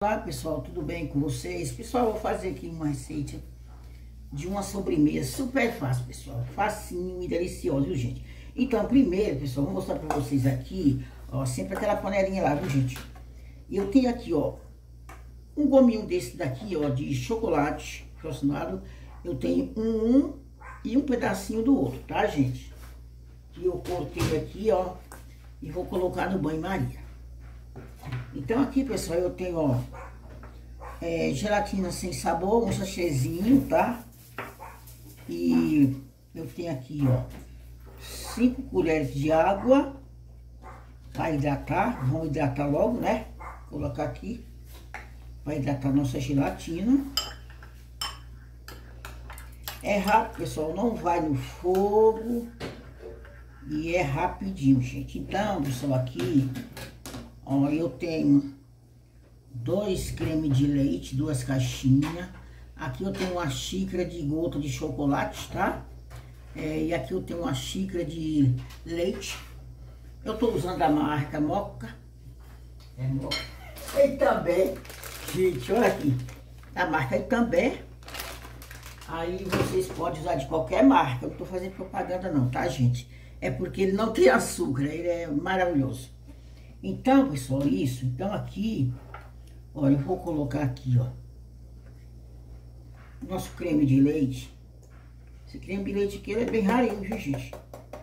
Olá pessoal, tudo bem com vocês? Pessoal, eu vou fazer aqui uma receita de uma sobremesa super fácil, pessoal. Facinho e delicioso, viu, gente? Então, primeiro, pessoal, vou mostrar pra vocês aqui, ó, sempre aquela panelinha lá, viu, gente? E eu tenho aqui, ó, um gominho desse daqui, ó, de chocolate fracionado. Eu tenho um e um pedacinho do outro, tá, gente? Que eu cortei aqui, ó, e vou colocar no banho-maria. Então aqui, pessoal, eu tenho, ó, gelatina sem sabor, um sachêzinho, tá? E eu tenho aqui, ó, 5 colheres de água para hidratar. Vamos hidratar logo, né? Vou colocar aqui para hidratar nossa gelatina. É rápido, pessoal, não vai no fogo e é rapidinho, gente. Então, pessoal, aqui, ó, eu tenho 2 cremes de leite, 2 caixinhas. Aqui eu tenho uma xícara de gota de chocolate, tá? E aqui eu tenho uma xícara de leite. Eu tô usando a marca Moca. Moca. E também, gente, olha aqui, a marca também. Aí vocês podem usar de qualquer marca. Eu não tô fazendo propaganda não, tá, gente? É porque ele não tem açúcar, ele é maravilhoso. Então, pessoal, isso. Então aqui, olha, eu vou colocar aqui, ó, nosso creme de leite. Esse creme de leite aqui, ele é bem rarinho, viu, gente?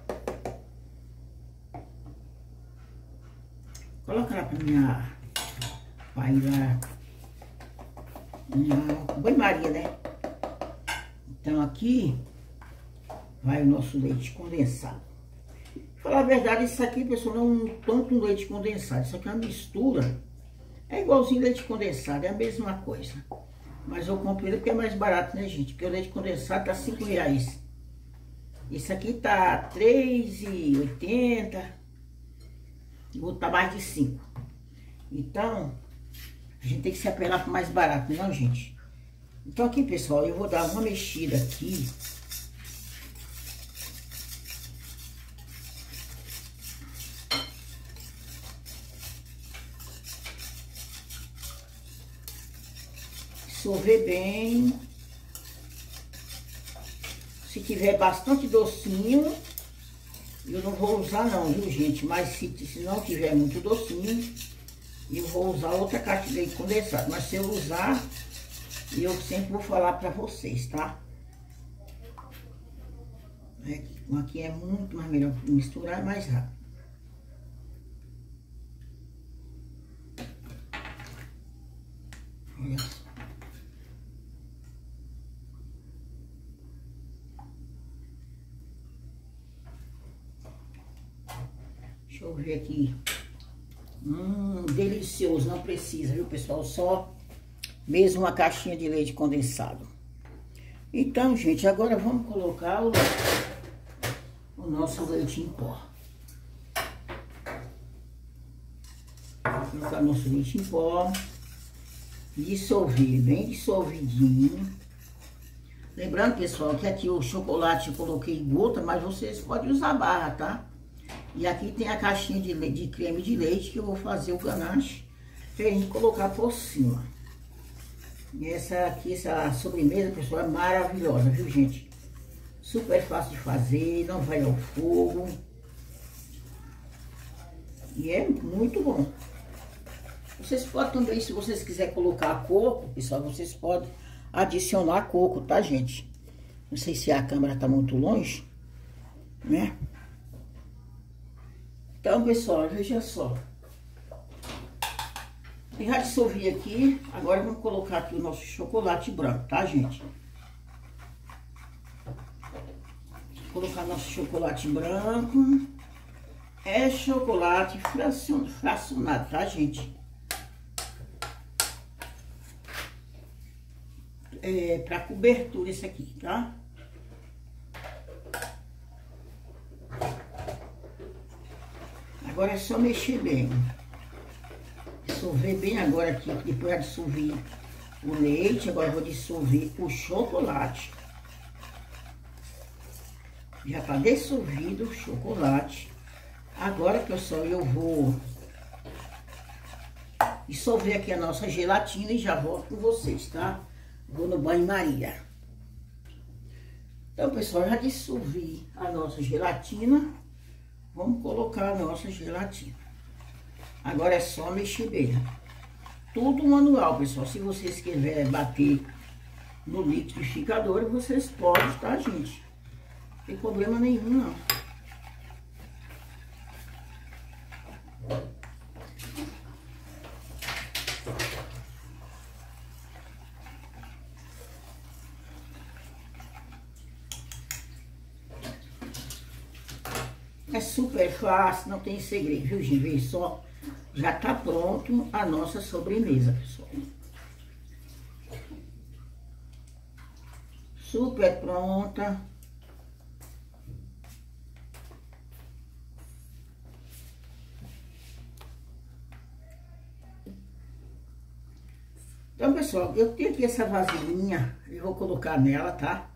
Coloca lá pra minha... Vai lá... Minha banho-maria, né? Então aqui vai o nosso leite condensado. Pra falar a verdade, isso aqui, pessoal, não é tanto um leite condensado. Isso aqui é uma mistura. É igualzinho leite condensado, é a mesma coisa. Mas eu compro ele porque é mais barato, né, gente? Porque o leite condensado tá R$5. Esse aqui tá R$3,80. O outro tá mais de 5. Então, a gente tem que se apelar pro mais barato, não, gente? Então aqui, pessoal, eu vou dar uma mexida aqui. Dissolver bem. Se tiver bastante docinho, eu não vou usar não, viu, gente? Mas se não tiver muito docinho, eu vou usar outra caixa de leite condensado. Mas se eu usar, eu sempre vou falar pra vocês, tá? Aqui é muito mais melhor misturar, mais rápido. Olha só. Deixa eu ver aqui. Delicioso, não precisa, viu, pessoal? Só mesmo uma caixinha de leite condensado. Então, gente, agora vamos colocar o nosso leite em pó. Vou colocar nosso leite em pó. Dissolver bem dissolvidinho. Lembrando, pessoal, que aqui o chocolate eu coloquei gota, mas vocês podem usar barra, tá? E aqui tem a caixinha de creme de leite que eu vou fazer o ganache pra gente colocar por cima. E essa sobremesa, pessoal, é maravilhosa, viu, gente? Super fácil de fazer, não vai ao fogo. E é muito bom. Vocês podem também, se vocês quiserem colocar coco, pessoal, vocês podem adicionar coco, tá, gente? Não sei se a câmera tá muito longe, né? Então, pessoal, veja só. Eu já dissolvi aqui, agora vamos colocar aqui o nosso chocolate branco, tá, gente? Vou colocar nosso chocolate branco. É chocolate fracionado, tá, gente? Pra cobertura esse aqui, tá? Agora é só mexer bem. Dissolver bem agora aqui, depois de dissolver o leite, agora eu vou dissolver o chocolate. Já tá dissolvido o chocolate. Agora, pessoal, eu vou dissolver aqui a nossa gelatina e já volto com vocês, tá? Vou no banho-maria. Então, pessoal, já dissolvi a nossa gelatina. Vamos colocar a nossa gelatina. Agora é só mexer bem. Tudo manual, pessoal. Se vocês quiserem bater no liquidificador, vocês podem, tá, gente? Não tem problema nenhum, não. É super fácil, não tem segredo, viu, gente? Vê só, já tá pronto a nossa sobremesa, pessoal. Super pronta. Então, pessoal, eu tenho aqui essa vasilhinha, eu vou colocar nela, tá?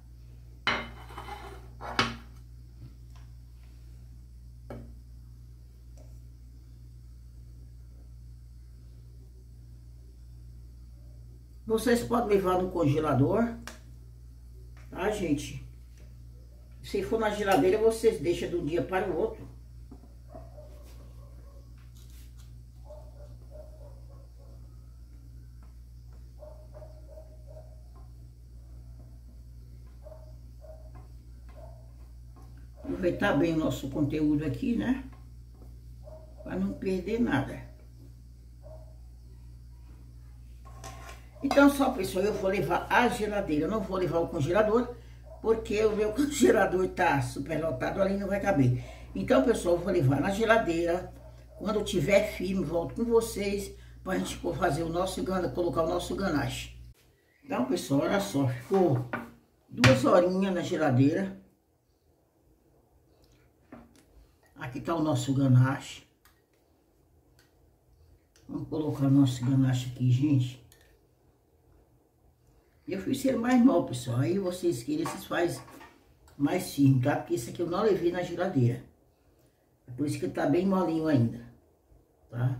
Vocês podem levar no congelador, tá, gente? Se for na geladeira, vocês deixam de um dia para o outro. Aproveitar bem o nosso conteúdo aqui, né? Para não perder nada. Então, só, pessoal, eu vou levar a geladeira. Eu não vou levar o congelador, porque o meu congelador tá super lotado, ali não vai caber. Então, pessoal, eu vou levar na geladeira. Quando tiver firme, volto com vocês pra gente fazer o nosso colocar o nosso ganache. Então, pessoal, olha só, ficou 2 horinhas na geladeira. Aqui tá o nosso ganache. Vamos colocar o nosso ganache aqui, gente. Eu fiz ser mais mal, pessoal. Aí vocês querem, vocês fazem mais firme, tá? Porque esse aqui eu não levei na geladeira. É por isso que tá bem molinho ainda, tá?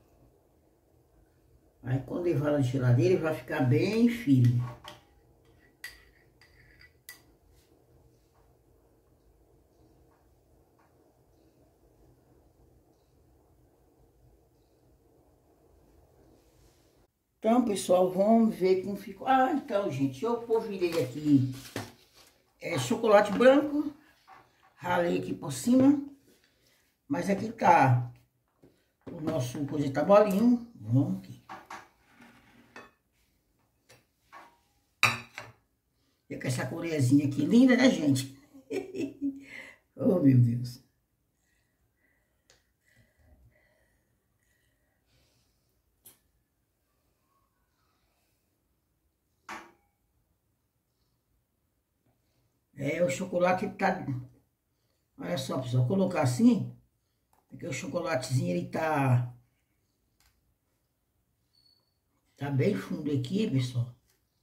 Aí quando levar na geladeira, ele vai ficar bem firme. Então, pessoal, vamos ver como ficou. Ah, então, gente, eu polvilhei aqui chocolate branco, ralei aqui por cima, mas aqui tá o nosso coisa tá bolinho. Vamos aqui. E com essa coreazinha aqui linda, né, gente? Oh, meu Deus. O chocolate tá... Olha só, pessoal, colocar assim, porque o chocolatezinho, ele tá bem fundo aqui, pessoal.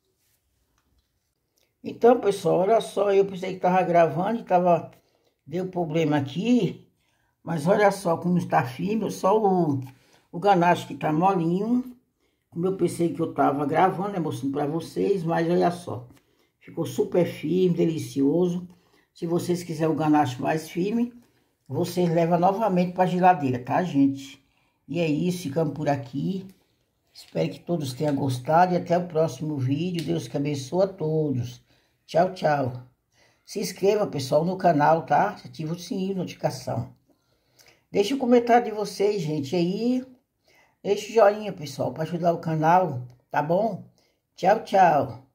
Então, pessoal, olha só, eu pensei que tava gravando e deu problema aqui, mas olha só como está firme, só o ganache que tá molinho, como eu pensei que eu tava gravando, né, mostrando pra vocês, mas olha só. Ficou super firme, delicioso. Se vocês quiserem o ganache mais firme, vocês levam novamente para a geladeira, tá, gente? E é isso, ficamos por aqui. Espero que todos tenham gostado e até o próximo vídeo. Deus que abençoe a todos. Tchau, tchau. Se inscreva, pessoal, no canal, tá? Ativa o sininho de notificação. Deixe um comentário de vocês, gente, aí. Deixe o joinha, pessoal, para ajudar o canal, tá bom? Tchau, tchau.